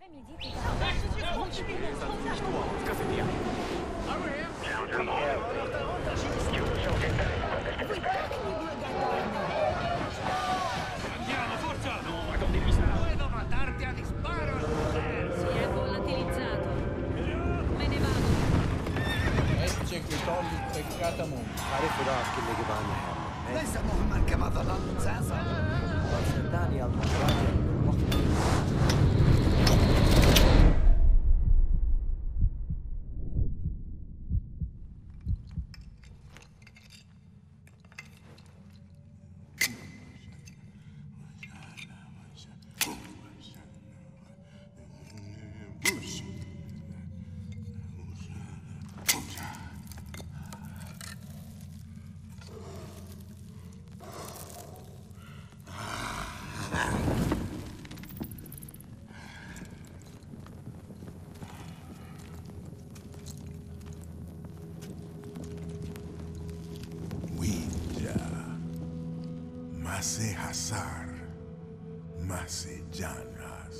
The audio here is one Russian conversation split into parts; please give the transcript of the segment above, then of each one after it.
Andiamo, forza! No, ma con devi stare. Puedo matarte a disparo. Si è volatilizzato. Me ne vado. Ecce che togli peccata mondo. عارف راح كل جبانها ليس مهما كما ظننت سأفعل. صدقني المراجع بالوقت Mase Hasar, Mase Janas.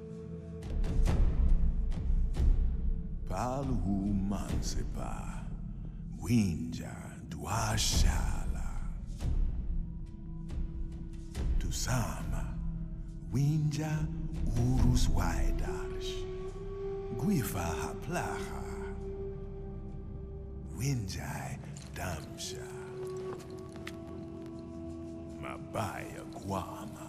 Palhu Mansepa, Winja Duashala. Tusama, Winja Urus Waidarsh, Guifa Haplaha, Winjai Damsha. Mabaya Guama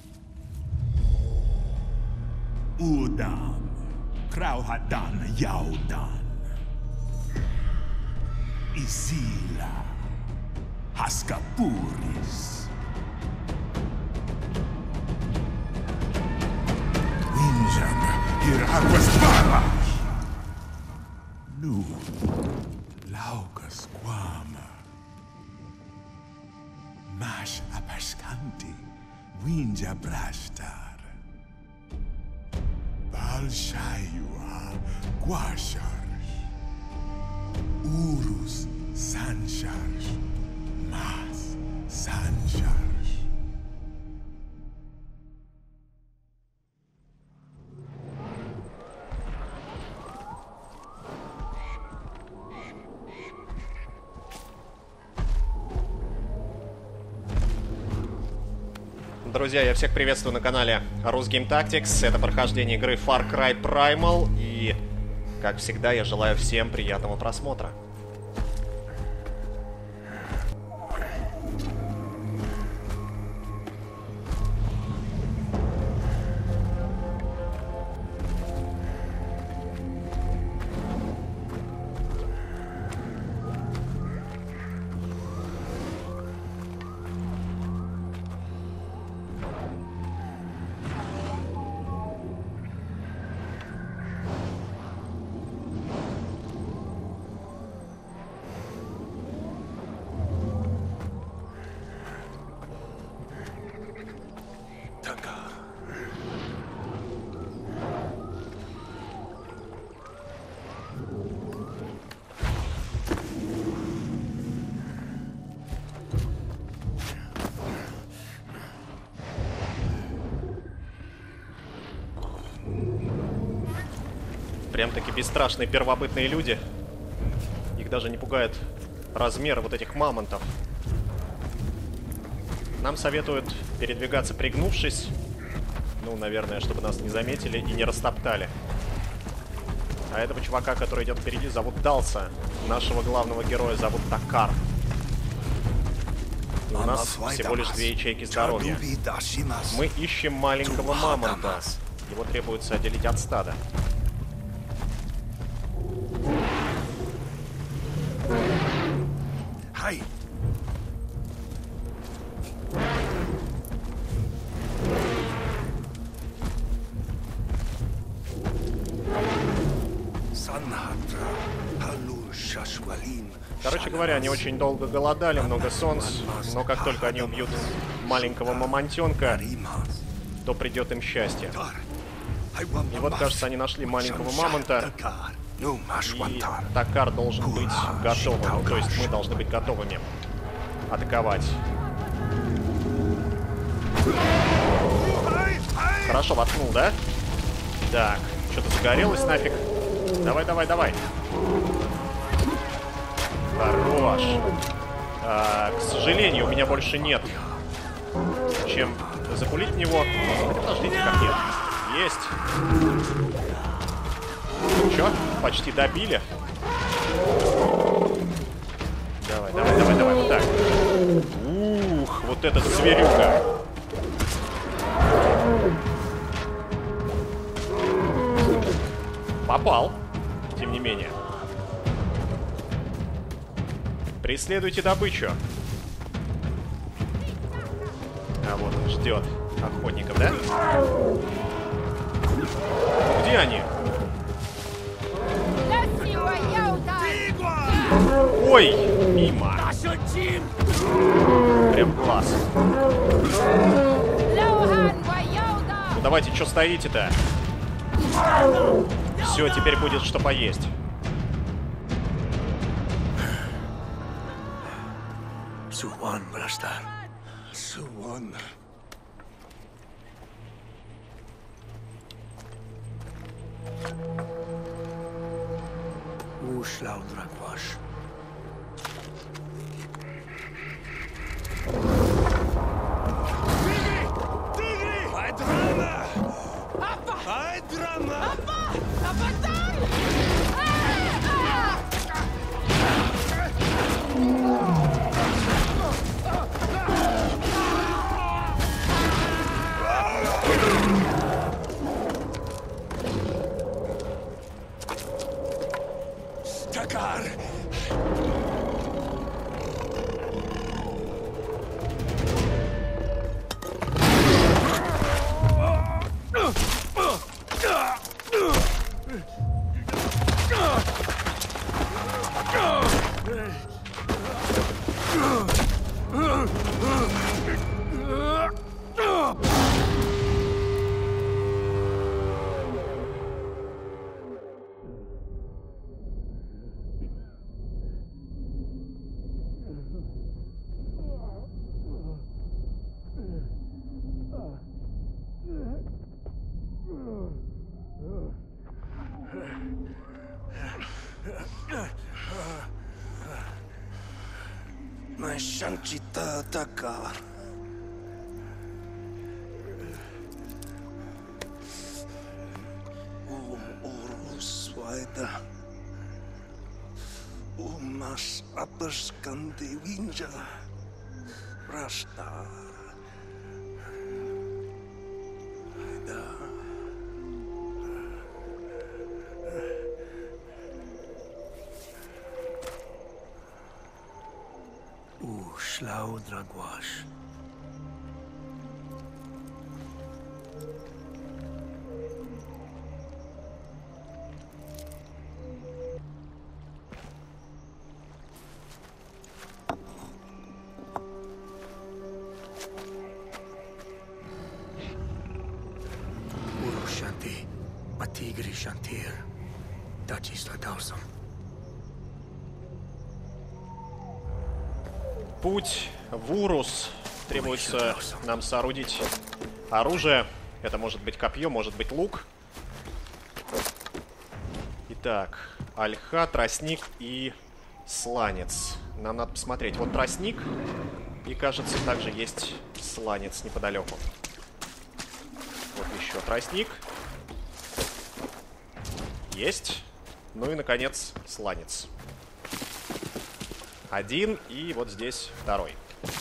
Udam Krauhadan Yaudan Isila Haskapuris Winjan Hiraquasparash Nu Laukas Guama Mash Apashkanti, Winja Brashtar, Balshayua, Guasharsh, Urus Sansharsh, Mas Sansharsh. Друзья, я всех приветствую на канале Rusgame Tactics. Это прохождение игры Far Cry Primal. И, как всегда, я желаю всем приятного просмотра. Прям-таки бесстрашные первобытные люди. Их даже не пугает размер вот этих мамонтов. Нам советуют передвигаться пригнувшись. Ну, наверное, чтобы нас не заметили и не растоптали. А этого чувака, который идет впереди, зовут Далса. Нашего главного героя зовут Такар. И у нас всего лишь 2 ячейки здоровья. Мы ищем маленького мамонта. Его требуется отделить от стада. Короче говоря, они очень долго голодали, много солнц, но как только они убьют маленького мамонтенка, то придет им счастье. И вот, кажется, они нашли маленького мамонта, и Такар должен быть готовым, то есть мы должны быть готовыми атаковать. Хорошо воткнул, да? Так, что-то загорелось нафиг. Давай, давай, давай. Хорош. К сожалению, у меня больше нет чем запулить в него. Подождите, как нет. Есть. Ну чё, почти добили. Давай, давай, давай, давай, вот так. Ух, вот этот зверюга. Попал, тем не менее. Преследуйте добычу. А вот он ждет охотников, да? Где они? Ой, мимо. Прям класс. Ну давайте, что стоите-то? Все, теперь будет что поесть. Suwan, Brastar. Suwan. Uslaudrakvash. Tigri! Айдрана! Апа! Айдрана! Апа! Апатар! Takar! Shanchita Takar. Uruswaida. Umas Aperskandi Winja. Rasta. Slaudragwash. Urushanti, Matigri Shantir, Dachista Dausam. Путь в Урус. Требуется нам соорудить оружие. Это может быть копье, может быть лук. Итак, ольха, тростник и сланец. Нам надо посмотреть. Вот тростник. И, кажется, также есть сланец неподалеку. Вот еще тростник. Есть. Ну и, наконец, сланец. Один, и вот здесь второй.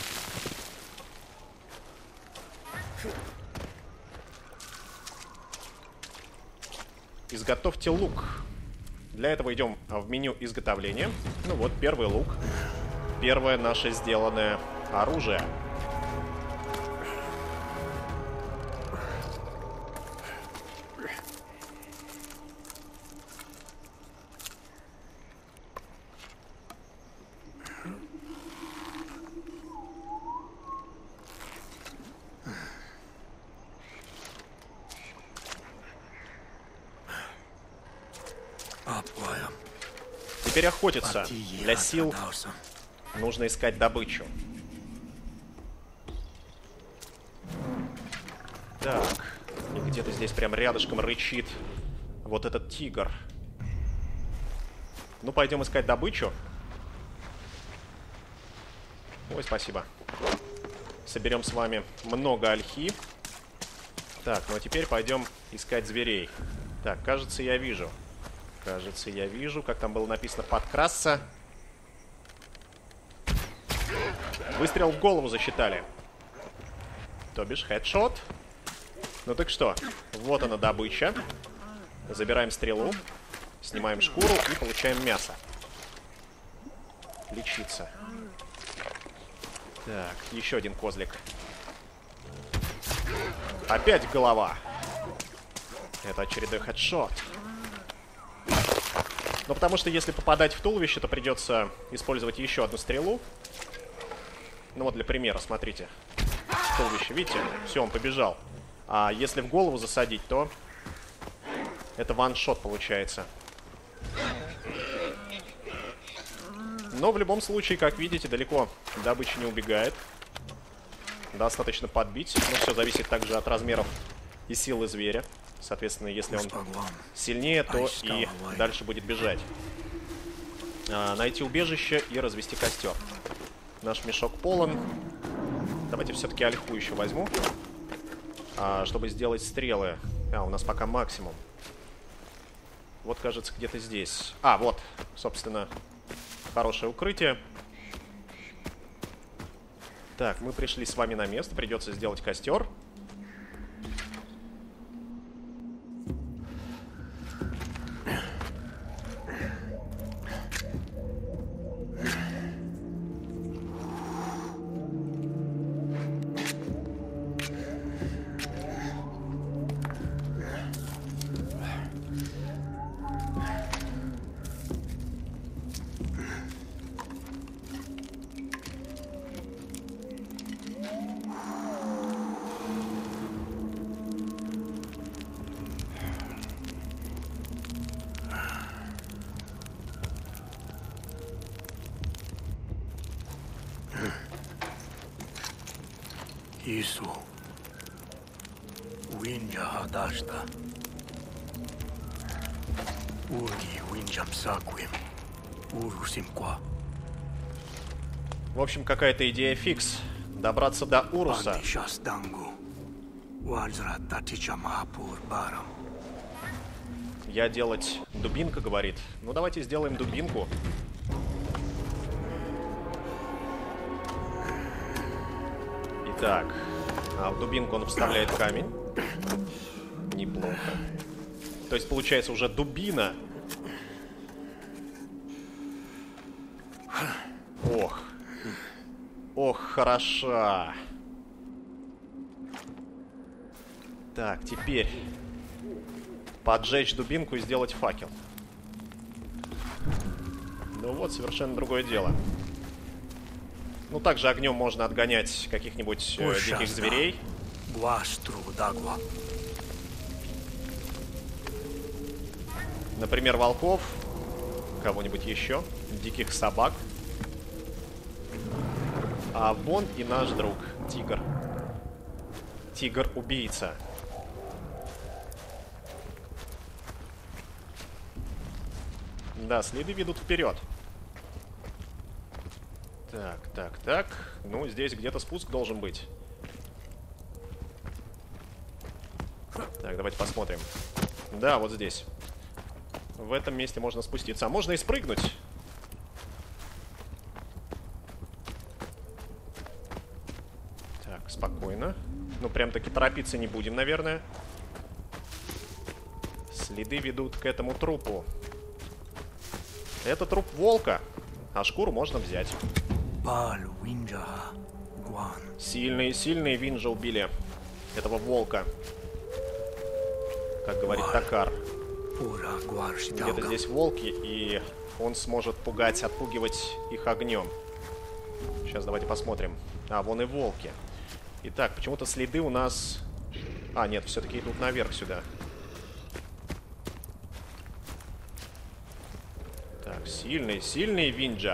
Изготовьте лук. Для этого идем в меню изготовления. Ну вот, первый лук. Первое наше сделанное оружие. Теперь охотиться. Для сил нужно искать добычу. Так, и где где-то здесь прям рядышком рычит вот этот тигр. Ну, пойдем искать добычу. Ой, спасибо. Соберем с вами много ольхи. Так, ну а теперь пойдем искать зверей. Так, кажется, я вижу. Кажется, я вижу, как там было написано, подкрасться. Выстрел в голову засчитали. То бишь, хедшот. Ну так что, вот она добыча. Забираем стрелу, снимаем шкуру и получаем мясо. Лечиться. Так, еще один козлик. Опять голова. Это очередной хедшот. Ну, потому что если попадать в туловище, то придется использовать еще одну стрелу. Ну, вот для примера, смотрите. Туловище, видите? Все, он побежал. А если в голову засадить, то это ваншот получается. Но в любом случае, как видите, далеко добыча не убегает. Достаточно подбить. Но все зависит также от размеров и силы зверя. Соответственно, если он сильнее, то и дальше будет бежать. Найти убежище и развести костер. Наш мешок полон. Давайте все-таки ольху еще возьму, чтобы сделать стрелы. У нас пока максимум. Вот, кажется, где-то здесь. Вот, собственно, хорошее укрытие. Так, мы пришли с вами на место. Придется сделать костер. Isu. Winja hadashta. Urgi winjam sakвим. Урусимква. В общем, какая-то идея фикс. Добраться до Уруса. Я делать дубинка, говорит. Ну, давайте сделаем дубинку. Итак, в дубинку он вставляет камень. Неплохо. То есть, получается, уже дубина. Ох. Ох, хороша. Так, теперь поджечь дубинку и сделать факел. Ну вот, совершенно другое дело. Ну, также огнем можно отгонять каких-нибудь диких зверей. Например, волков. Кого-нибудь еще. Диких собак. А вон и наш друг, тигр. Тигр-убийца. Да, следы ведут вперед. Так, так, так. Ну, здесь где-то спуск должен быть. Так, давайте посмотрим. Да, вот здесь. В этом месте можно спуститься. А можно и спрыгнуть. Так, спокойно. Ну, прям-таки торопиться не будем, наверное. Следы ведут к этому трупу. Это труп волка. А шкуру можно взять. Сильные винджа убили этого волка. Как говорит Такар. Где-то здесь волки, и он сможет пугать, отпугивать их огнем. Сейчас давайте посмотрим. А, вон и волки. Итак, почему-то следы у нас... А, нет, все-таки идут наверх сюда. Так, сильный винджа.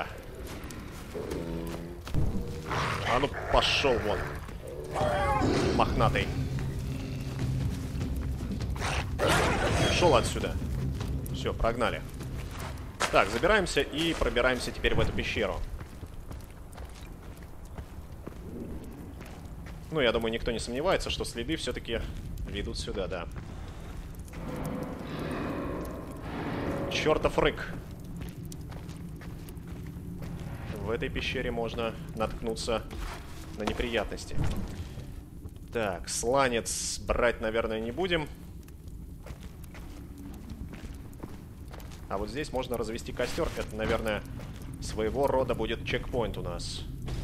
А ну, пошел вон. Мохнатый. Пошел отсюда. Все, прогнали. Так, забираемся и пробираемся теперь в эту пещеру. Ну, я думаю, никто не сомневается, что следы все-таки ведут сюда, да. Чертов рык. В этой пещере можно наткнуться на неприятности. Так, сланец брать, наверное, не будем. А вот здесь можно развести костер. Это, наверное, своего рода будет чекпоинт у нас.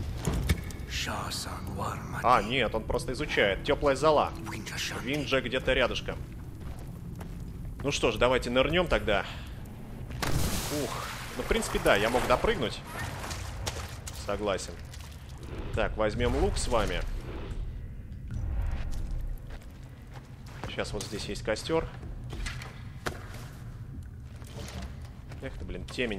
А, нет, он просто изучает. Теплая зола. Винджа где-то рядышком. Ну что ж, давайте нырнем тогда. Ух. Ну, в принципе, да, я мог допрыгнуть. Согласен. Так, возьмем лук с вами. Сейчас вот здесь есть костер. Эх ты, блин, темень.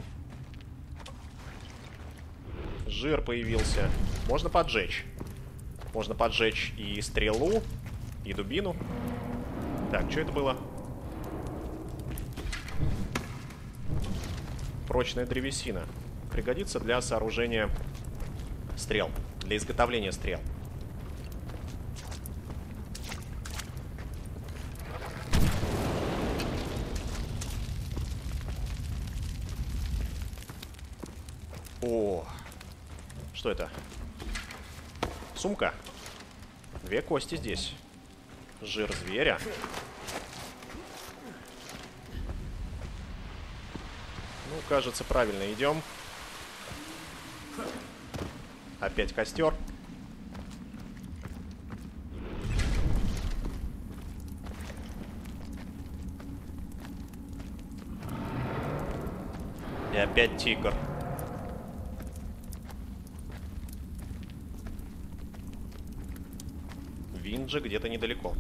Жир появился. Можно поджечь. Можно поджечь и стрелу, и дубину. Так, что это было? Прочная древесина. Пригодится для сооружения стрел. Для изготовления стрел. О, что это? Сумка. 2 кости здесь. Жир зверя. Ну, кажется, правильно идем. Опять костер. И опять тигр. Винджа где-то недалеко.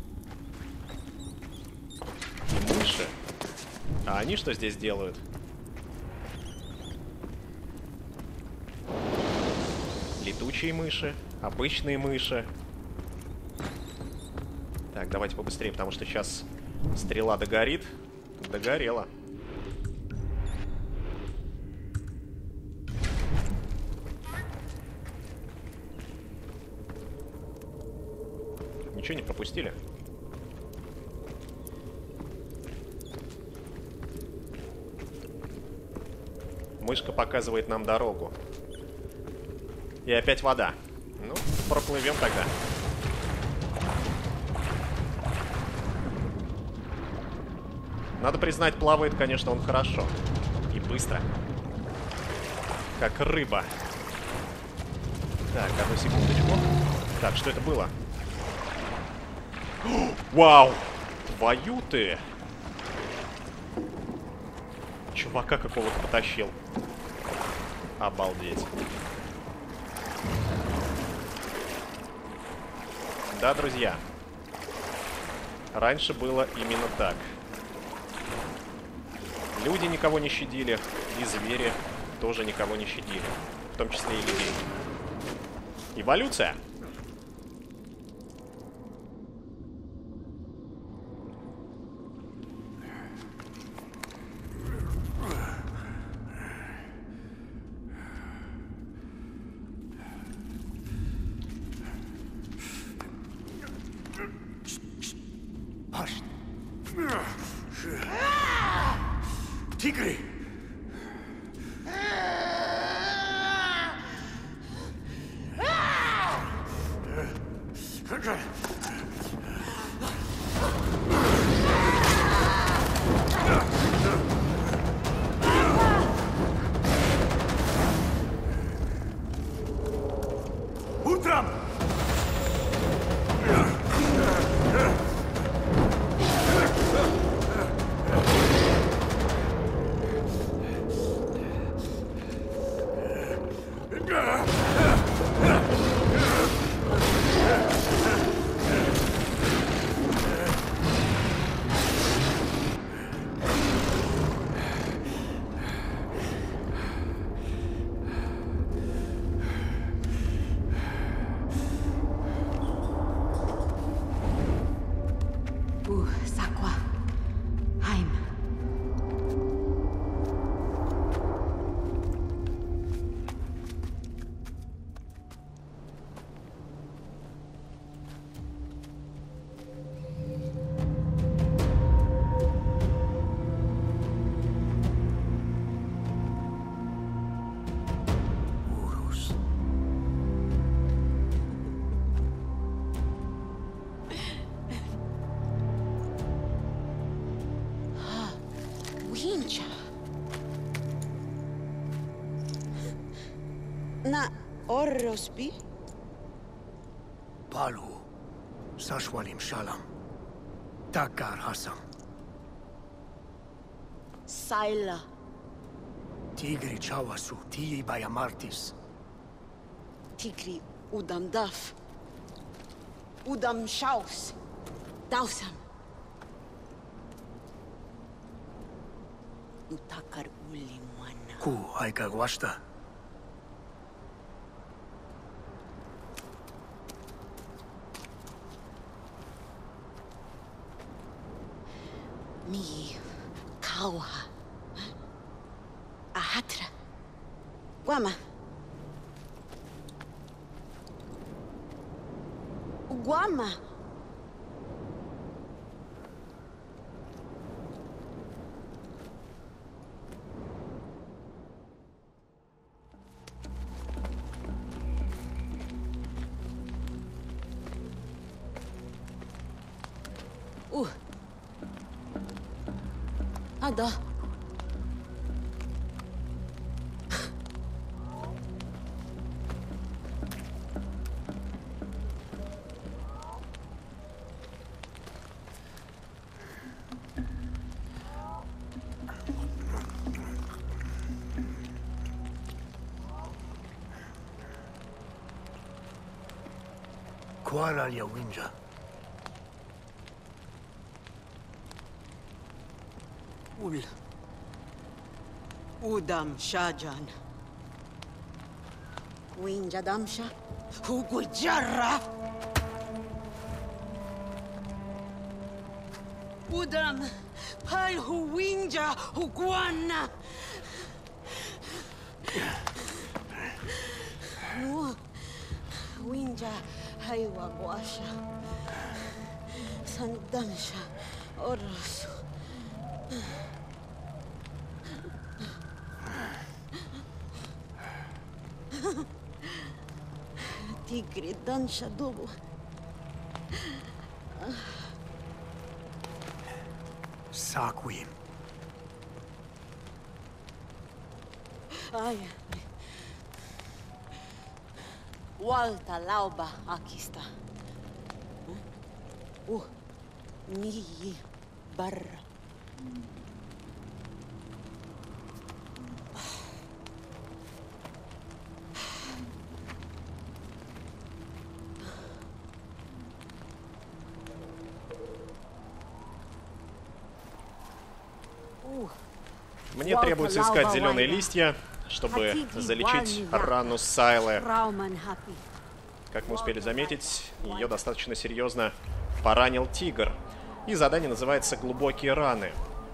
И мыши. А они что здесь делают? Летучие мыши, обычные мыши. Так, давайте побыстрее, потому что сейчас стрела догорит. Догорела. Ничего не пропустили? Мышка показывает нам дорогу. И опять вода. Ну, проплывем тогда. Надо признать, плавает, конечно, он хорошо. И быстро. Как рыба. Так, одну секундочку. Так, что это было? Вау! Твою ты! Чувака какого-то потащил. Обалдеть. Да, друзья. Раньше было именно так. Люди никого не щадили, и звери тоже никого не щадили. В том числе и людей. Эволюция! Тигры! Утром! Na Orrospi? Palu. Sashwalim Shalam. Takar Hasam. Saila. Tigri Chawasu. Tii Bayamartis. Tigri Udam Daf. Udam Shaus. Dausam. Utakar Ulimwana. Ku Aika Gwashta. Mi Kawa. Ahatra. Guama. Guama. Ada. Kuala Yawinja. Udam Shajan. Winja Damsha. Hugujarra. Udam Palhu Winja Huguana. Winja Haiwa Guasha. Sandamsha Orrosu. Tigri Dansha Dobu. Sakwim. Ay. Walta Lauba Akista. Ni Barra. Мне требуется искать зеленые листья, чтобы залечить рану Сайлы. Как мы успели заметить, ее достаточно серьезно поранил тигр. И задание называется «Глубокие раны».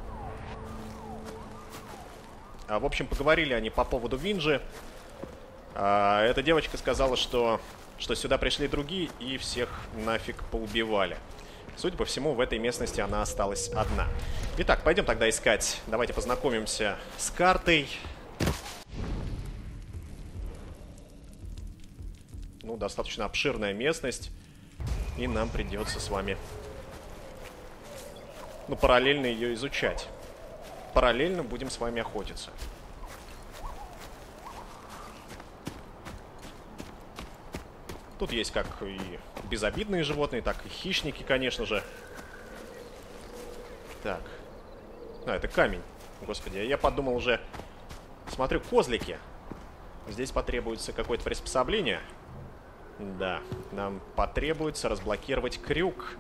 В общем, поговорили они по поводу Винджи. Эта девочка сказала, что сюда пришли другие и всех нафиг поубивали. Судя по всему, в этой местности она осталась одна. Итак, пойдем тогда искать. Давайте познакомимся с картой. Ну, достаточно обширная местность. И нам придется с вами, ну, параллельно ее изучать. Параллельно будем с вами охотиться. Тут есть как и безобидные животные, так и хищники, конечно же. Так. Это камень. Господи, я подумал уже... Смотрю, козлики. Здесь потребуется какое-то приспособление. Да, нам потребуется разблокировать крюк.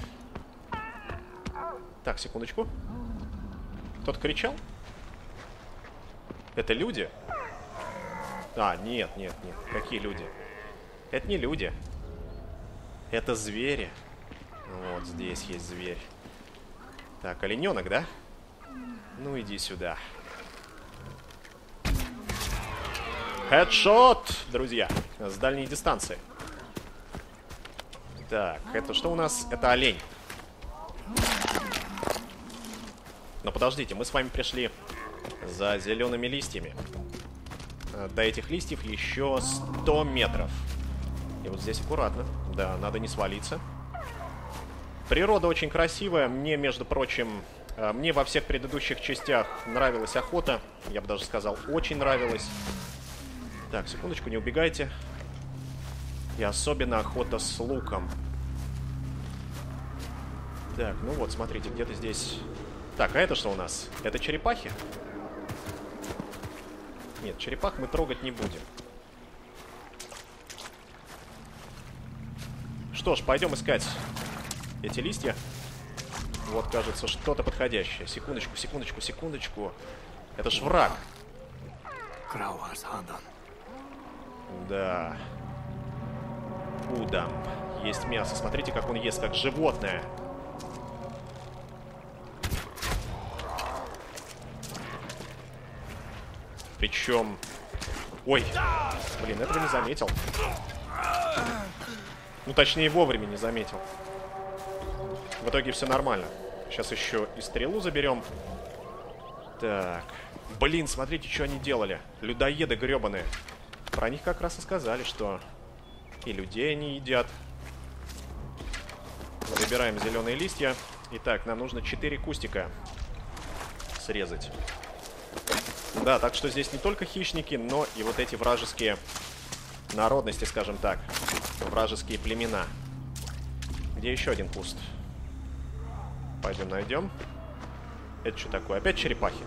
Так, секундочку. Кто-то кричал? Это люди? Нет. Какие люди? Это не люди. Это звери. Вот здесь есть зверь. Так, олененок, да? Ну, иди сюда. Хедшот, друзья. С дальней дистанции. Так, это что у нас? Это олень. Но подождите, мы с вами пришли за зелеными листьями. До этих листьев еще 100 метров. И вот здесь аккуратно. Да, надо не свалиться. Природа очень красивая. Мне, между прочим, мне во всех предыдущих частях нравилась охота. Я бы даже сказал, очень нравилась. Так, секундочку, не убегайте. И особенно охота с луком. Так, ну вот, смотрите, где-то здесь... Так, а это что у нас? Это черепахи? Нет, черепах мы трогать не будем. Что ж, пойдем искать эти листья. Вот, кажется, что-то подходящее. Секундочку, секундочку, секундочку. Это ж враг. Да. Удам. Есть мясо. Смотрите, как он ест, как животное. Причем... Ой, блин, этого не заметил. Ну, точнее, вовремя не заметил. В итоге все нормально. Сейчас еще и стрелу заберем. Так. Блин, смотрите, что они делали. Людоеды гребаные. Про них как раз и сказали, что и людей они едят. Забираем зеленые листья. Итак, нам нужно 4 кустика срезать. Да, так что здесь не только хищники, но и вот эти вражеские народности, скажем так. Вражеские племена. Где еще один куст? Пойдем найдем. Это что такое? Опять черепахи.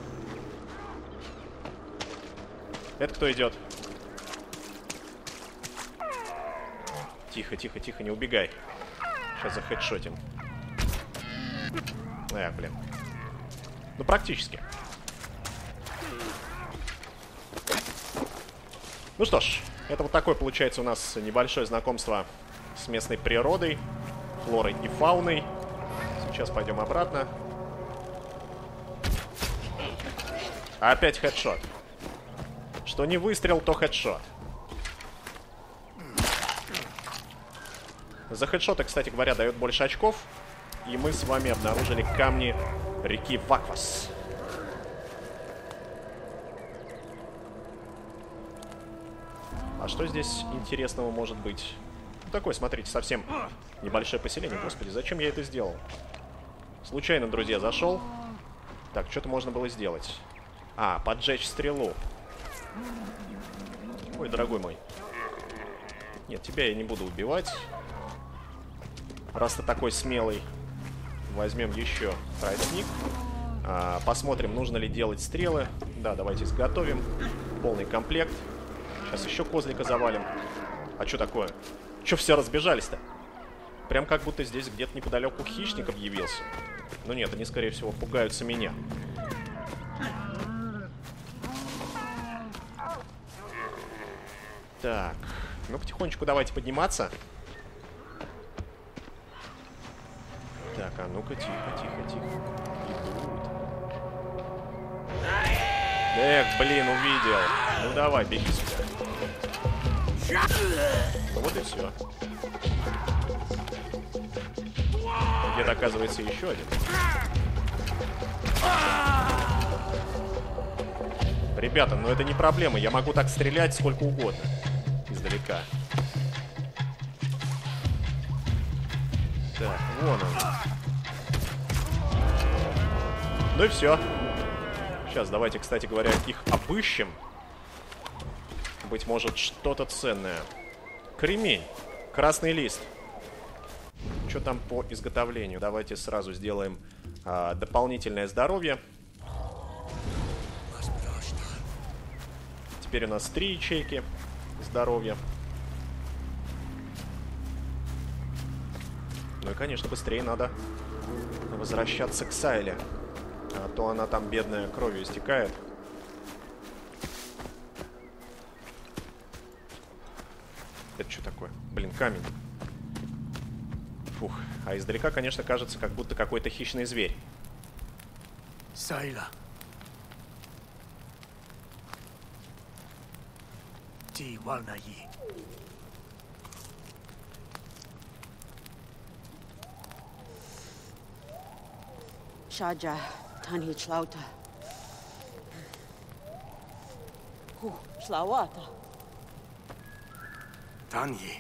Это кто идет? Тихо, тихо, тихо, не убегай. Сейчас захедшотим. Блин. Ну, практически. Ну что ж, это вот такое получается у нас небольшое знакомство с местной природой, флорой и фауной. Сейчас пойдем обратно. Опять хедшот. Что не выстрел, то хедшот. За хедшоты, кстати говоря, дает больше очков. И мы с вами обнаружили камни реки Ваквас. А что здесь интересного может быть? Ну, такое, смотрите, совсем небольшое поселение. Господи, зачем я это сделал? Случайно, друзья, зашел. Так, что-то можно было сделать. А, поджечь стрелу. Ой, дорогой мой. Нет, тебя я не буду убивать. Раз ты такой смелый. Возьмем еще тростник. Посмотрим, нужно ли делать стрелы. Да, давайте изготовим. Полный комплект. Сейчас еще козлика завалим. А что такое? Че все разбежались-то? Прям как будто здесь где-то неподалеку хищник объявился. Ну нет, они, скорее всего, пугаются меня. Так, ну потихонечку давайте подниматься. Так, а ну-ка, тихо, тихо, тихо. Идут. Эх, блин, увидел. Ну давай, беги сюда. Ну вот и все. Где-то оказывается еще один. Ребята, ну это не проблема. Я могу так стрелять сколько угодно. Издалека. Так, вон он. Ну и все. Сейчас давайте, кстати говоря, их обыщем. Быть может, что-то ценное. Кремень. Красный лист. Что там по изготовлению? Давайте сразу сделаем дополнительное здоровье. Теперь у нас 3 ячейки здоровья. Ну и, конечно, быстрее надо возвращаться к Сайле. А то она там, бедная, кровью истекает. Это что такое? Блин, камень. Фух. А издалека, конечно, кажется, как будто какой-то хищный зверь. Сайла. Ти валнаи. Shaja Tani Chlauta. Slawata. Таньи.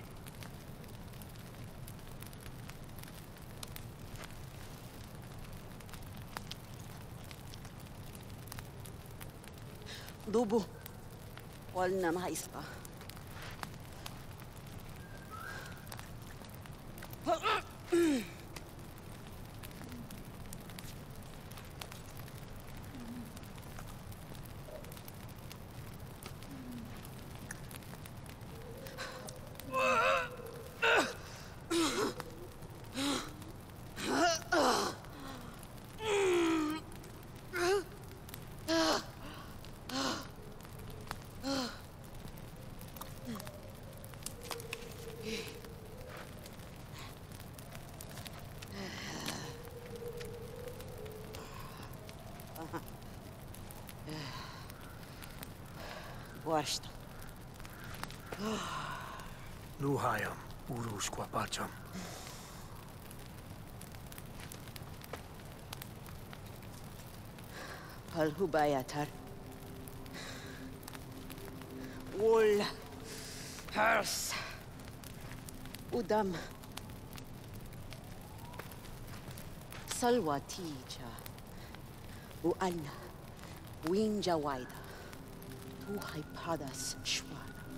Дубу. Wala mais pa. Basta. Luhayam, urus quapacham. Palhubayatar. Ul. Hers. Udam. Salwatija. Ualna. Winja waida. Tuhai padas shwana.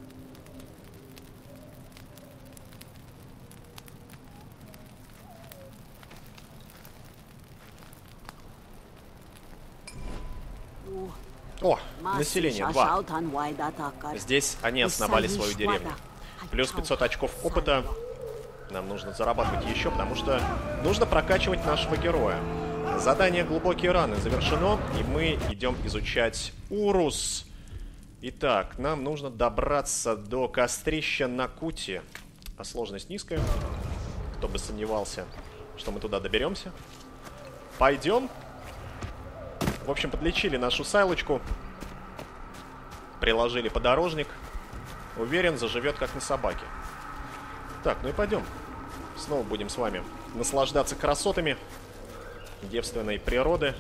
О, население 2. Здесь они основали свою деревню. Плюс 500 очков опыта. Нам нужно зарабатывать еще, потому что нужно прокачивать нашего героя. Задание «Глубокие раны» завершено, и мы идем изучать Урус. Итак, нам нужно добраться до кострища Накути. А сложность низкая. Кто бы сомневался, что мы туда доберемся. Пойдем. В общем, подлечили нашу сайлочку. Приложили подорожник. Уверен, заживет как на собаке. Так, ну и пойдем. Снова будем с вами наслаждаться красотами девственной природы.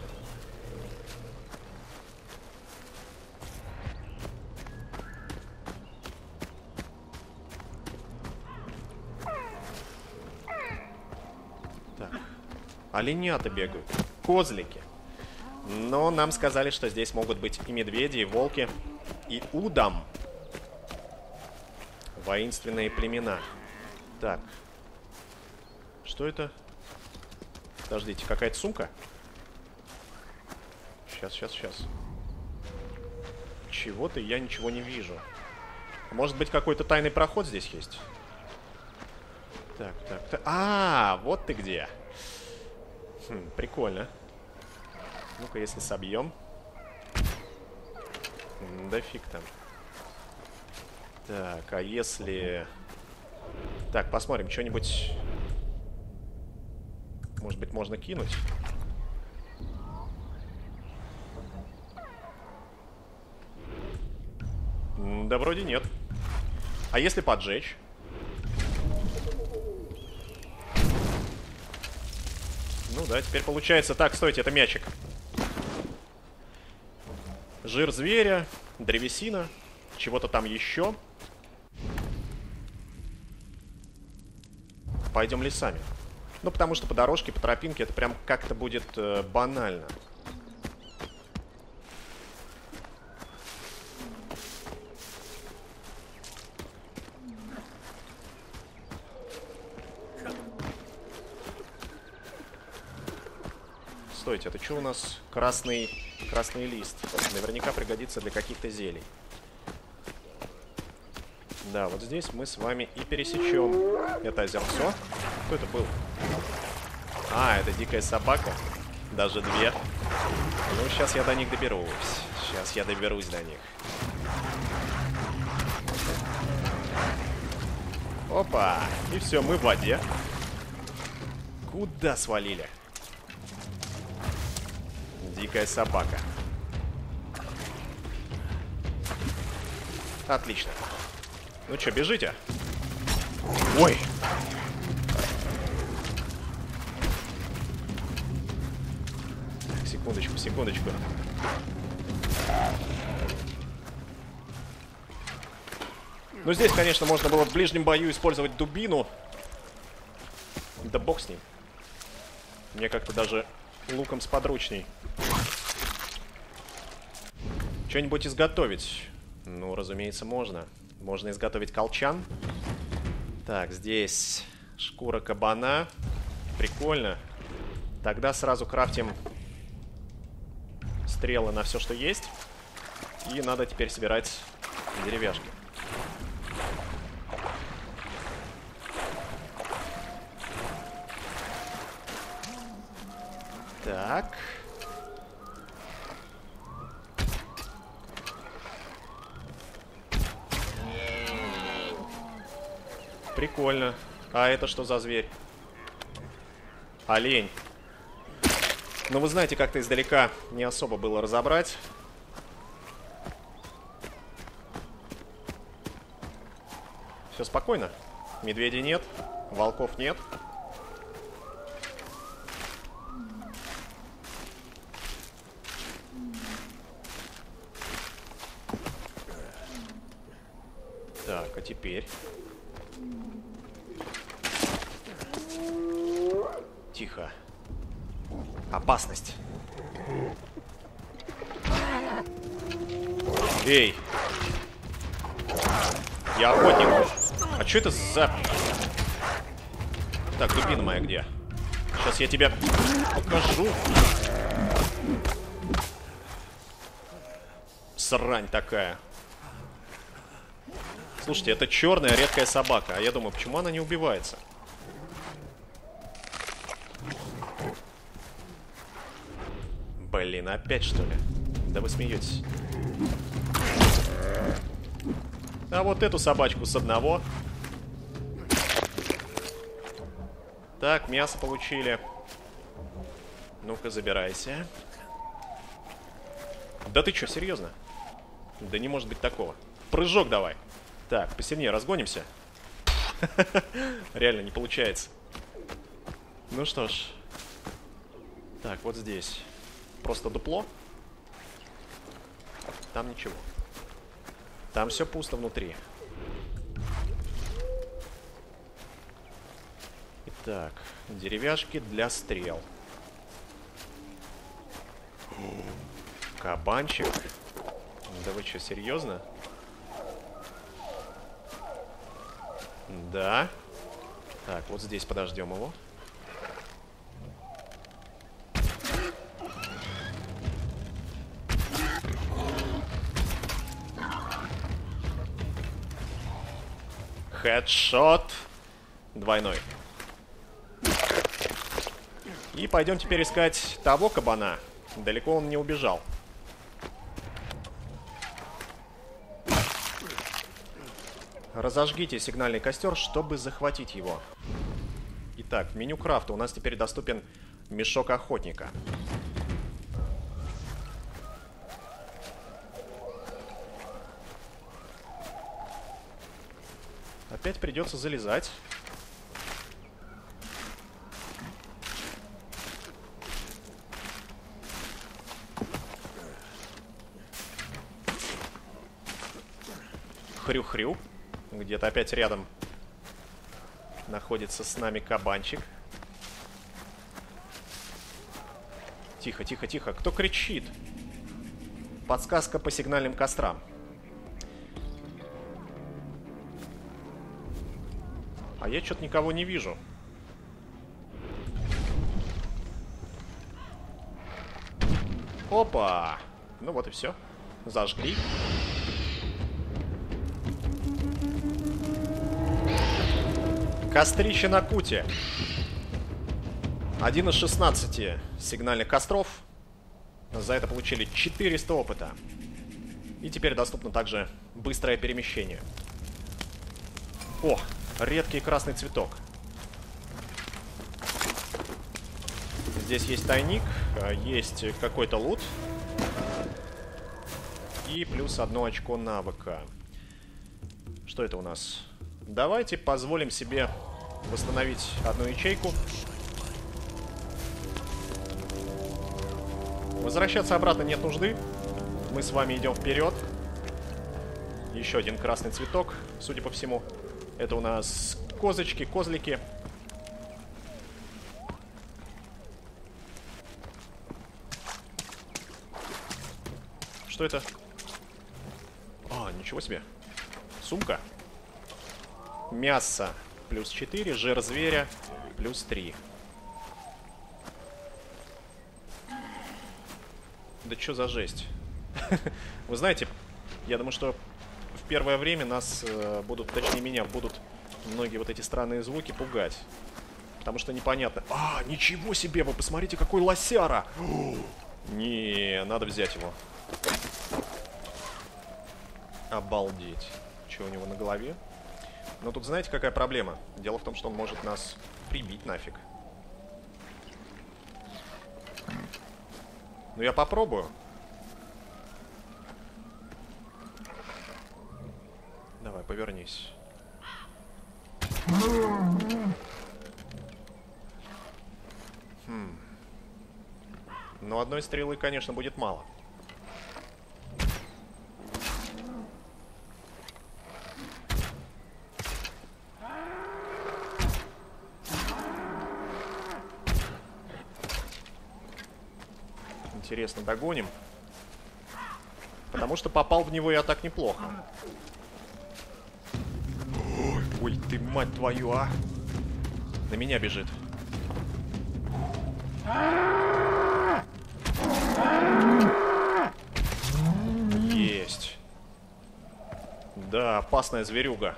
Так. Оленята бегают. Козлики. Но нам сказали, что здесь могут быть и медведи, и волки, и удам. Воинственные племена. Так. Что это? Подождите, какая-то сумка? Сейчас. Чего-то я ничего не вижу. Может быть, какой-то тайный проход здесь есть? Так. А, вот ты где. Прикольно. Ну-ка, если собьем. Да фиг там. Так, а если... Так, посмотрим, что-нибудь... Может быть, можно кинуть? Да вроде нет. А если поджечь? Ну да, теперь получается... Так, стойте, это мячик. Жир зверя, древесина, чего-то там еще. Пойдем лесами. Ну, потому что по дорожке, по тропинке это прям как-то будет банально. Стойте, это что у нас? Красный лист. Наверняка пригодится для каких-то зелий. Да, вот здесь мы с вами и пересечем это озерцо. Кто это был? А, это дикая собака. Даже две. Ну, сейчас я до них доберусь. Сейчас я доберусь до них. Опа! И все, мы в воде. Куда свалили? Дикая собака. Отлично. Ну что, бежите? Ой! Так, секундочку. Ну, здесь, конечно, можно было в ближнем бою использовать дубину. Да бог с ним. Мне как-то даже луком сподручней. Что-нибудь изготовить. Ну, разумеется, можно. Можно изготовить колчан. Так, здесь шкура кабана. Прикольно. Тогда сразу крафтим стрелы на все, что есть. И надо теперь собирать деревяшки. Так. Прикольно. А это что за зверь? Олень. Но вы знаете, как-то издалека не особо было разобрать. Все спокойно. Медведей нет, волков нет. Так, а теперь... Тихо. Опасность. Эй! Я охотник. А что это за... Так, дубина моя где? Сейчас я тебя покажу. Срань такая. Слушайте, это черная редкая собака. А я думаю, почему она не убивается? Блин, опять что ли? Да вы смеетесь. А вот эту собачку с одного. Так, мясо получили. Ну-ка, забирайся. Да ты что, серьезно? Да не может быть такого. Прыжок давай. Так, посильнее разгонимся. Реально не получается. Ну что ж. Так, вот здесь. Просто дупло. Там ничего. Там все пусто внутри. Итак, деревяшки для стрел. Кабанчик. Да вы что, серьезно? Да. Так, вот здесь подождем его. Хедшот. Двойной. И пойдем теперь искать того кабана. Далеко он не убежал. Разожгите сигнальный костер, чтобы захватить его. Итак, в меню крафта у нас теперь доступен мешок охотника. Опять придется залезать. Хрю-хрю. Где-то опять рядом находится с нами кабанчик. Тихо, тихо, тихо. Кто кричит? Подсказка по сигнальным кострам. А я что-то никого не вижу. Опа! Ну вот и все. Зажгли. Кострище на Куте. 1 из 16 сигнальных костров. За это получили 400 опыта. И теперь доступно также быстрое перемещение. О, редкий красный цветок. Здесь есть тайник, есть какой-то лут. И плюс 1 очко навыка. Что это у нас? Давайте позволим себе восстановить одну ячейку. Возвращаться обратно нет нужды. Мы с вами идем вперед. Еще один красный цветок, судя по всему. Это у нас козочки, козлики. Что это? А, ничего себе. Сумка. Мясо плюс 4, жир зверя плюс 3. Да что за жесть? Вы знаете, я думаю, что в первое время нас будут, точнее меня, будут многие вот эти странные звуки пугать. Потому что непонятно. А, ничего себе, вы посмотрите, какой лосяра! Не, надо взять его. Обалдеть. Что у него на голове? Но тут знаете, какая проблема? Дело в том, что он может нас прибить нафиг. Ну, я попробую. Давай, повернись. Но одной стрелы, конечно, будет мало. Интересно, догоним? Потому что попал в него я так неплохо. Ой, ты, мать твою, а! На меня бежит. Есть. Да, опасная зверюга.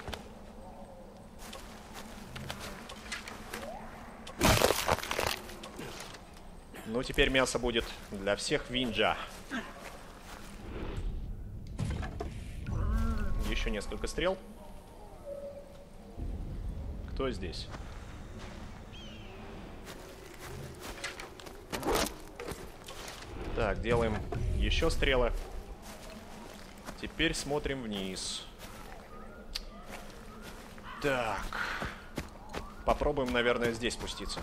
Ну, теперь мясо будет для всех винджа. Еще несколько стрел. Кто здесь? Так, делаем еще стрелы. Теперь смотрим вниз. Так. Попробуем, наверное, здесь спуститься.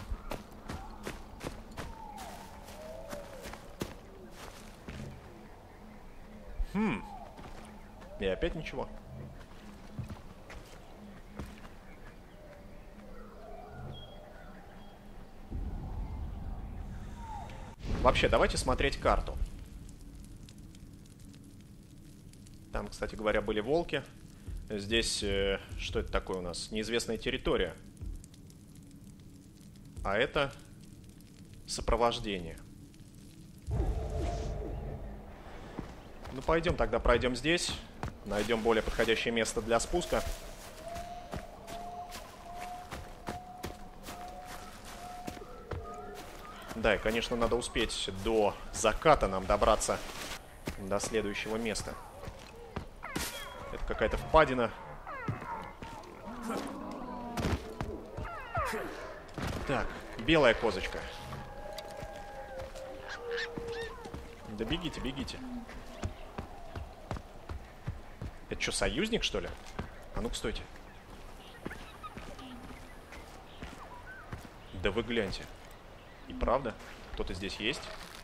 И опять ничего. Вообще, давайте смотреть карту. Там, кстати говоря, были волки. Здесь, что это такое у нас? Неизвестная территория. А это сопровождение. Ну, пойдем тогда пройдем здесь. Найдем более подходящее место для спуска. Да, и, конечно, надо успеть до заката нам добраться до следующего места. Это какая-то впадина. Так, белая козочка. Да бегите, бегите. Это что, союзник, что ли? А ну-ка, стойте. Да вы гляньте. И правда? Кто-то здесь есть?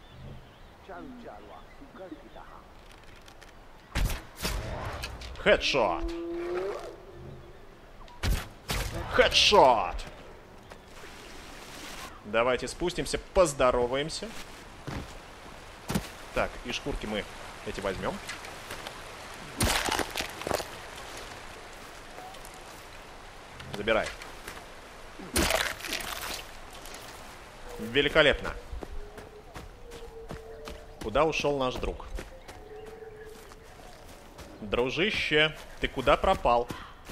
Хедшот! Хедшот! Давайте спустимся, поздороваемся. Так, и шкурки мы эти возьмем. Забирай. Великолепно. Куда ушел наш друг? Дружище, ты куда пропал?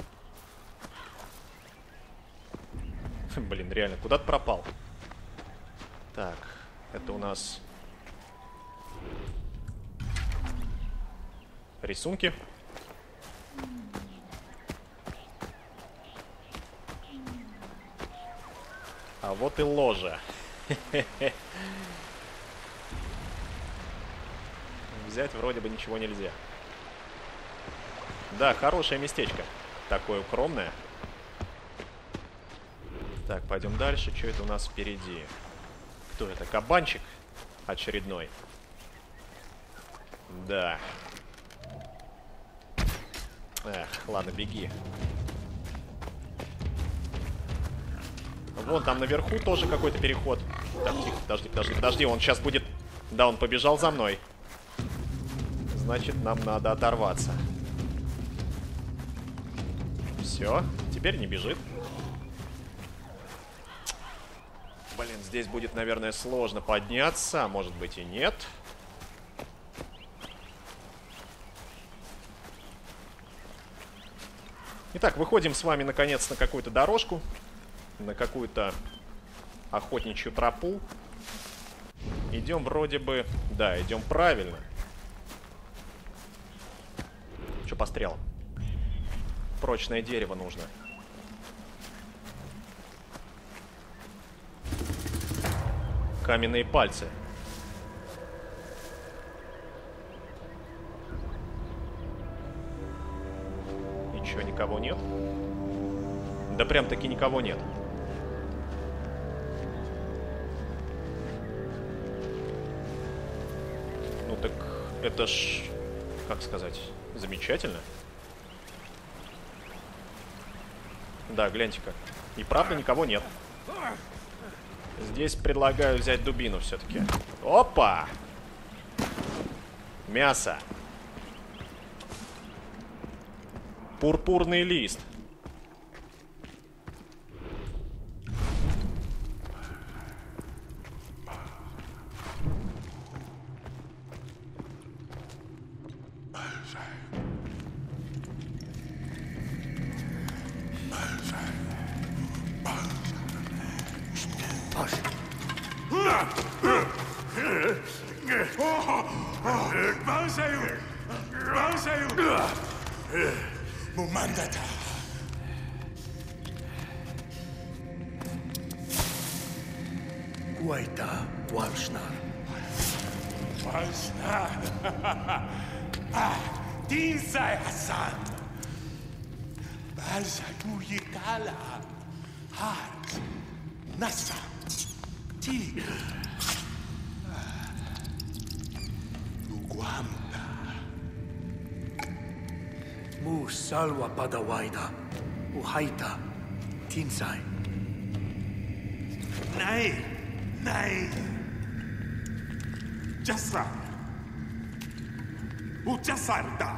Блин, реально, куда ты пропал? Так, это у нас рисунки. А вот и ложа. Взять вроде бы ничего нельзя. Да, хорошее местечко. Такое укромное. Так, пойдем дальше. Что это у нас впереди? Кто это? Кабанчик очередной. Да. Эх, ладно, беги. Вон там наверху тоже какой-то переход. Так, тихо, подожди, он сейчас будет... Да, он побежал за мной. значит, нам надо оторваться. Все, теперь не бежит. Блин, здесь будет, наверное, сложно подняться, а может быть и нет. Итак, выходим с вами, наконец, на какую-то дорожку. На какую-то охотничью тропу. Идем вроде бы... Да, идем правильно. Что по стрелам? Прочное дерево нужно. Каменные пальцы. Ничего, никого нет. Да прям-таки никого нет. Ну так это ж, как сказать, замечательно. Да, гляньте-ка. И правда никого нет. Здесь предлагаю взять дубину все-таки. Опа! Мясо. Пурпурный лист. Mumandata. Guaita Walshnar. Walshnar. Tinsai Hassan. Balsa Tuyikala. Hart. Nasa. Tigre. Luguamta. Mu Salwa Padawaida. Uhaita. Tinsai. Nay. Nay. Jasar. Ujasarda.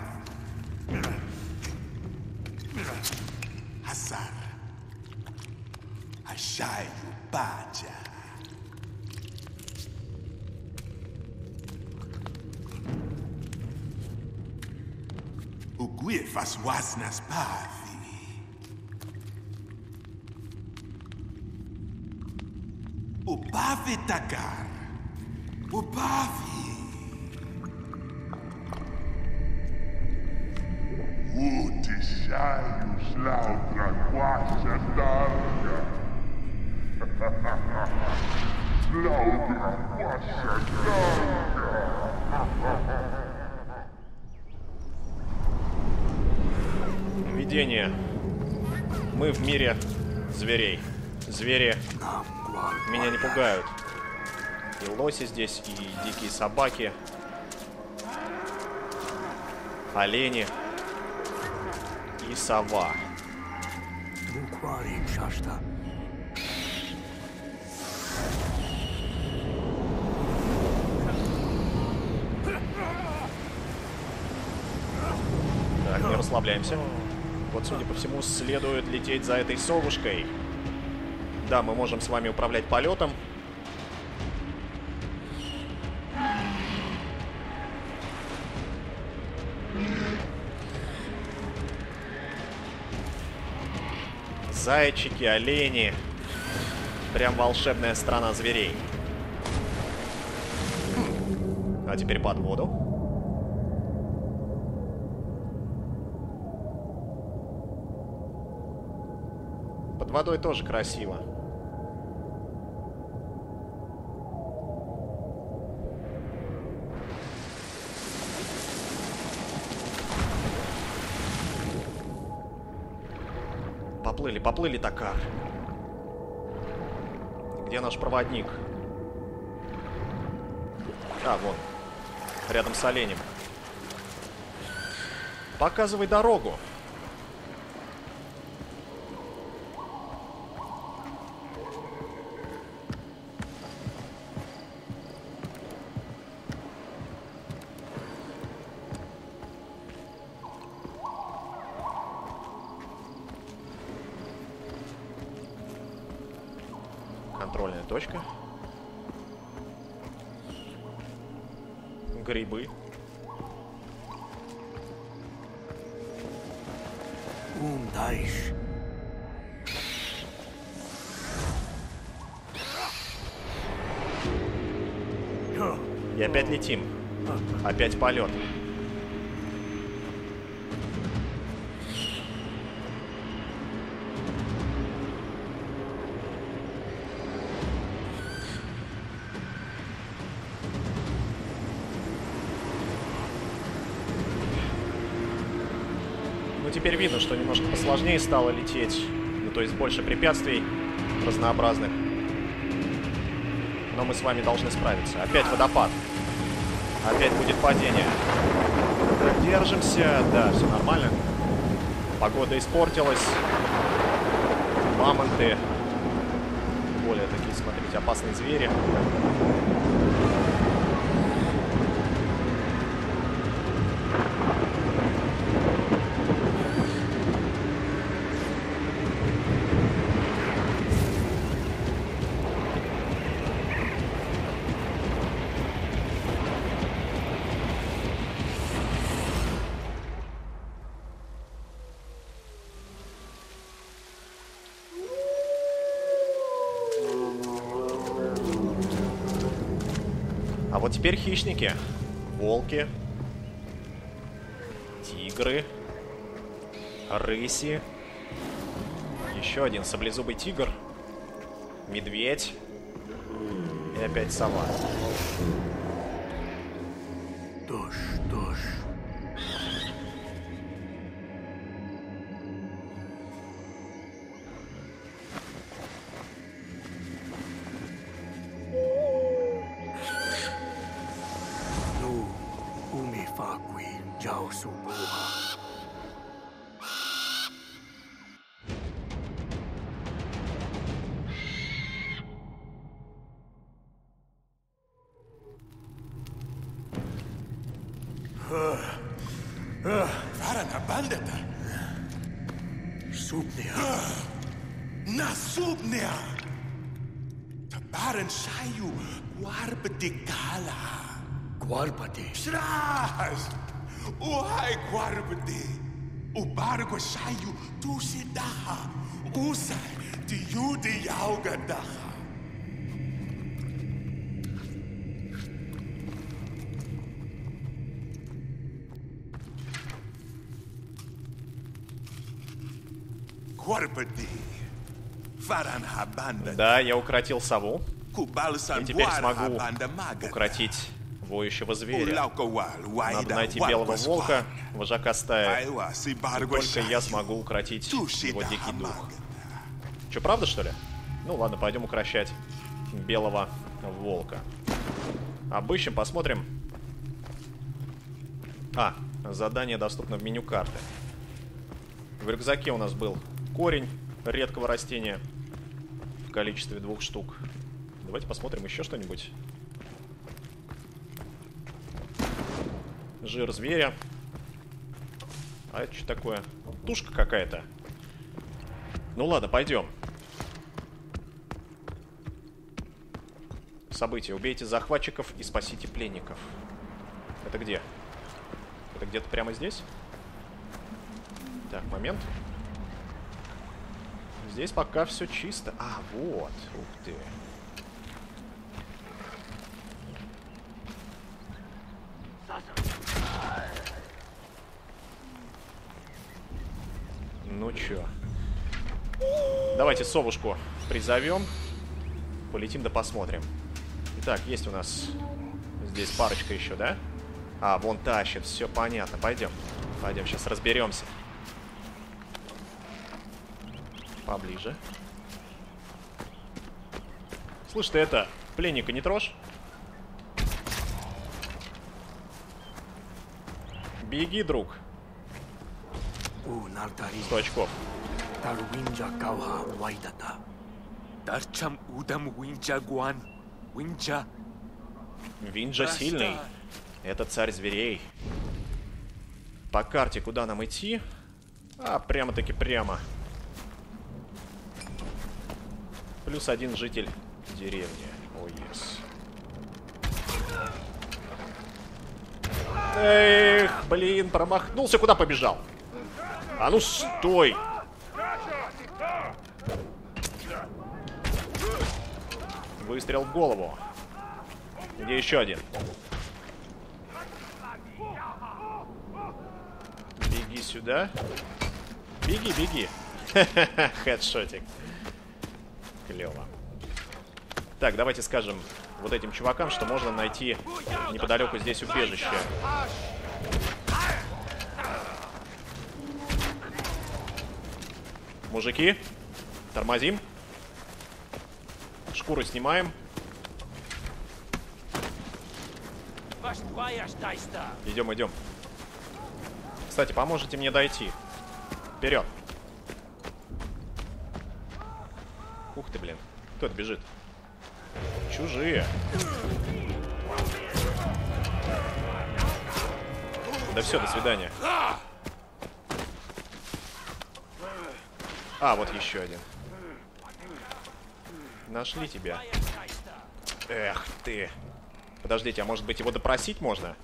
Hasar. Ashayu Baja. Uguifas wasnas pathi. Upavi takar. Upavi. Utishayu slautra quasha darga. Slautra quasha darga. Видение. Мы в мире зверей. Звери меня не пугают. И лоси здесь, и дикие собаки. Олени. И сова. Так, не расслабляемся. Вот, судя по всему, следует лететь за этой совушкой. Да, мы можем с вами управлять полетом. Зайчики, олени. Прям волшебная страна зверей. А теперь под воду. Под водой тоже красиво. Поплыли, поплыли, Такар. Где наш проводник? А, вон. Рядом с оленем. Показывай дорогу. Контрольная точка. Грибы. Дайш. И опять летим. Опять полет. Ну, теперь видно, что немножко посложнее стало лететь. Ну, то есть больше препятствий разнообразных. Но мы с вами должны справиться. Опять водопад. Опять будет падение. Держимся. Да, все нормально. Погода испортилась. Мамонты. Более такие, смотрите, опасные звери. А вот теперь хищники. Волки. Тигры. Рыси. Еще один саблезубый тигр. Медведь. И опять сова. Дождь, дождь. Varana bandeta. Subnia. Na subnia. Tabaran sayu warbedikala. Guarpati. Shras. Uhai warbedi. Ubargo sayu tusidaha. Usai diudi yaugadaha. Да, я укротил сову. И теперь смогу укротить воющего зверя. Надо найти белого волка, вожака стаи. И только я смогу укротить его дикий дух. Че, правда, что ли? Ну ладно, пойдем укрощать белого волка. Обыщем, посмотрим. А, задание доступно в меню карты. В рюкзаке у нас был корень редкого растения в количестве 2 штук. Давайте посмотрим еще что-нибудь. Жир зверя. А это что такое? Тушка какая-то. Ну ладно, пойдем. События. Убейте захватчиков и спасите пленников. Это где? Это где-то прямо здесь? Так, момент. Здесь пока все чисто. А, вот. Ух ты. Ну чё. Давайте совушку призовем. Полетим да посмотрим. Итак, есть у нас здесь парочка еще, да? А, вон тащит. Все понятно. Пойдем. Пойдем, сейчас разберемся. Поближе. Слышь, ты это, пленника не трожь? Беги, друг. 100 очков. Винджа сильный. Это царь зверей. По карте куда нам идти? А, прямо-таки прямо. Плюс 1 житель деревни. О, yes. Эх, блин, промахнулся. Куда побежал? А ну, стой! Выстрел в голову. Где еще один? Беги сюда. Беги, беги. Хедшотик. Клево. Так, давайте скажем вот этим чувакам, что можно найти неподалеку здесь убежище. Мужики, тормозим. Шкуру снимаем. Идем, идем. Кстати, поможете мне дойти. Вперед. Ух ты, блин. Кто это бежит? Чужие. Да все, до свидания. А, вот еще один. Нашли тебя. Эх ты. Подождите, а может быть его допросить можно?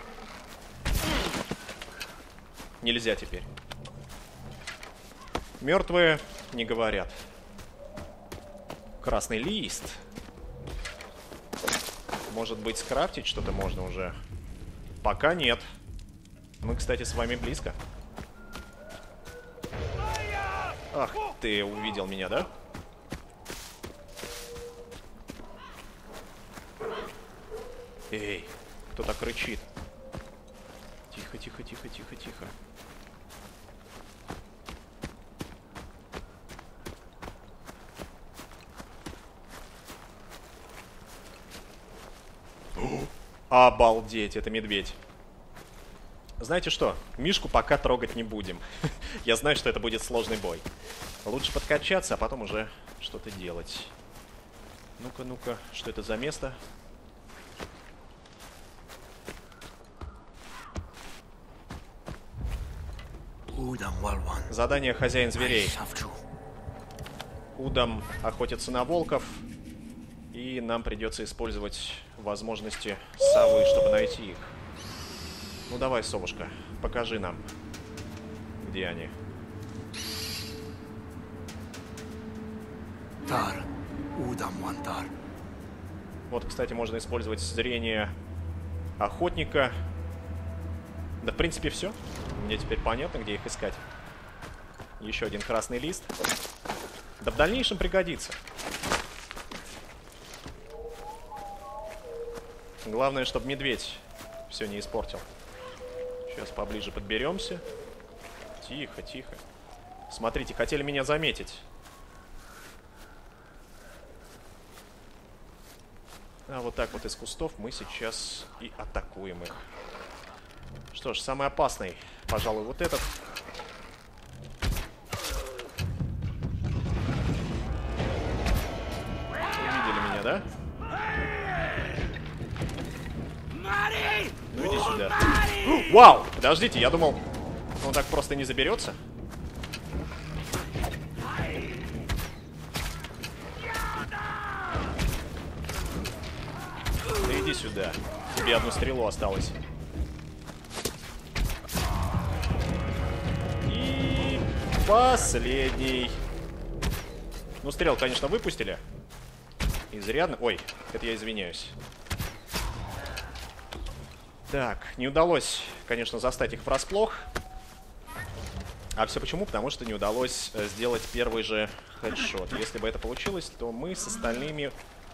Нельзя теперь. Мертвые не говорят. Красный лист. Может быть, скрафтить что-то можно уже? Пока нет. Мы, кстати, с вами близко. Ах ты, увидел меня, да? Эй, кто так рычит? Тихо, тихо, тихо, тихо, тихо. Обалдеть, это медведь. Знаете что? Мишку пока трогать не будем. Я знаю, что это будет сложный бой. Лучше подкачаться, а потом уже что-то делать. Ну-ка, ну-ка, что это за место? Задание «Хозяин зверей». Удам охотится на волков. И нам придется использовать возможности совы, чтобы найти их. Ну давай, совушка, покажи нам, где они. Вот, кстати, можно использовать зрение охотника. Да, в принципе, все. Мне теперь понятно, где их искать. Еще один красный лист. Да в дальнейшем пригодится. Главное, чтобы медведь все не испортил. Сейчас поближе подберемся. Тихо, тихо. Смотрите, хотели меня заметить. А вот так вот из кустов мы сейчас и атакуем их. Что ж, самый опасный, пожалуй, вот этот. Увидели меня, да? Ну иди сюда. Вау! Подождите, я думал, он так просто не заберется. Да иди сюда. Тебе одну стрелу осталось. И последний. Ну, стрел, конечно, выпустили. Изрядно. Ой, это я извиняюсь. Так, не удалось, конечно, застать их врасплох. А все почему? Потому что не удалось сделать первый же хедшот. Если бы это получилось, то мы с остальными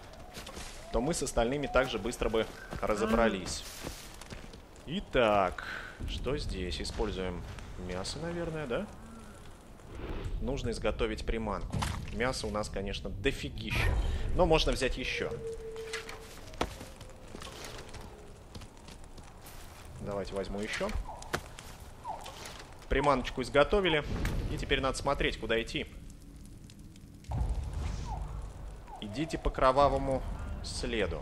также быстро бы разобрались. Итак, что здесь? Используем мясо, наверное, да? Нужно изготовить приманку. Мясо у нас, конечно, дофигища. Но можно взять еще. Давайте возьму еще. Приманочку изготовили. И теперь надо смотреть, куда идти. Идите по кровавому следу.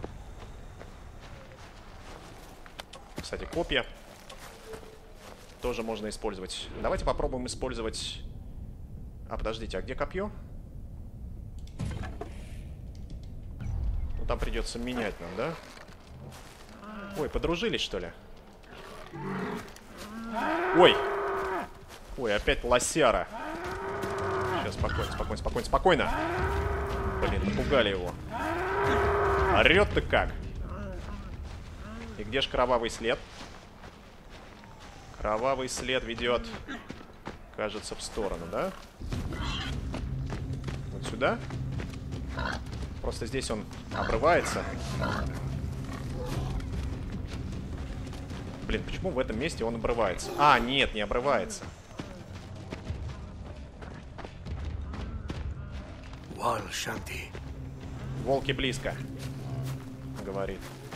Кстати, копья тоже можно использовать. Давайте попробуем использовать... А, подождите, а где копье? там придется менять нам, да? Ой, подружились, что ли? Ой! Ой, опять лосяра. Сейчас, спокойно, спокойно, спокойно, спокойно. Блин, напугали его. Орёт-то как? И где ж кровавый след? Кровавый след ведет, кажется, в сторону, да? Вот сюда? Просто здесь он обрывается. Блин, почему в этом месте он обрывается? А, нет, не обрывается. Вал Шанти. Волки близко, говорит.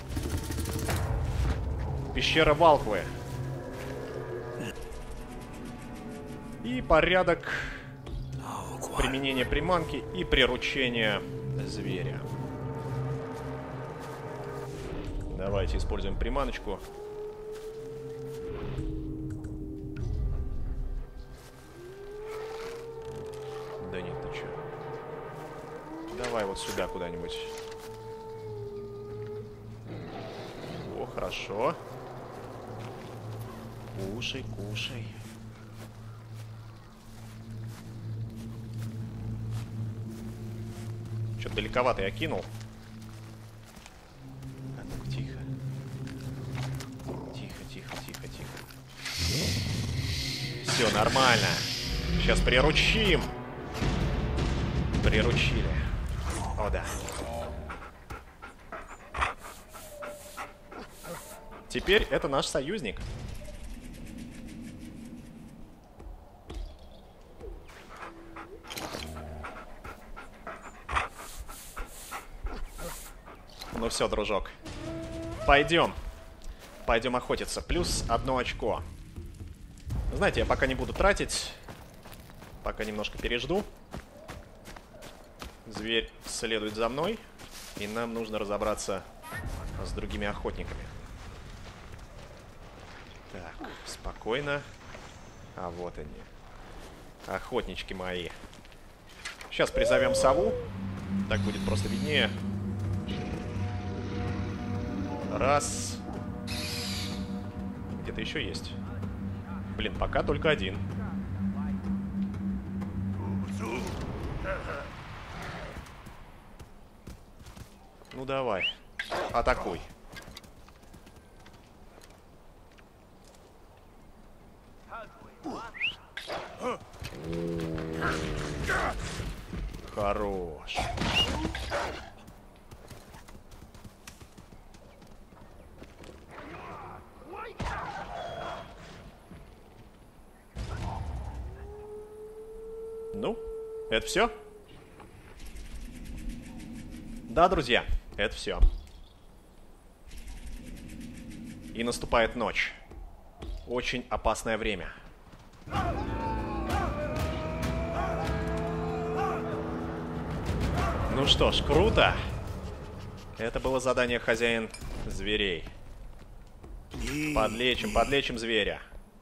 Пещера Валквы. И порядок применения приманки и приручения зверя. Давайте используем приманочку. Да нет, ты чё? Давай вот сюда куда-нибудь. О, хорошо. Кушай, кушай. Что-то далековато я кинул. А ну тихо. Тихо, тихо, тихо, тихо. Все нормально. Сейчас приручим. Приручили. О, да. Теперь это наш союзник. Ну все, дружок. Пойдем. Пойдем охотиться. Плюс 1 очко. Знаете, я пока не буду тратить. Пока немножко пережду. Зверь следует за мной. И нам нужно разобраться с другими охотниками. Так, спокойно. А вот они. Охотнички мои. Сейчас призовем сову. Так будет просто виднее. Раз. Где-то еще есть. Блин, пока только один. Ну давай. Атакуй. Хорош. Ну, это все? Да, друзья, это все. И наступает ночь. Очень опасное время. Ну что ж, круто. Это было задание хозяин зверей. Подлечим зверя.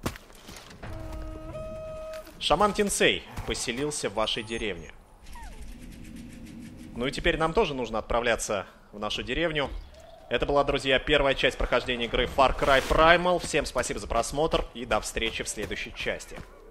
Шаман Тинсей поселился в вашей деревне. Ну и теперь нам тоже нужно отправляться в нашу деревню. Это была, друзья, первая часть прохождения игры Far Cry Primal. Всем спасибо за просмотр и до встречи в следующей части.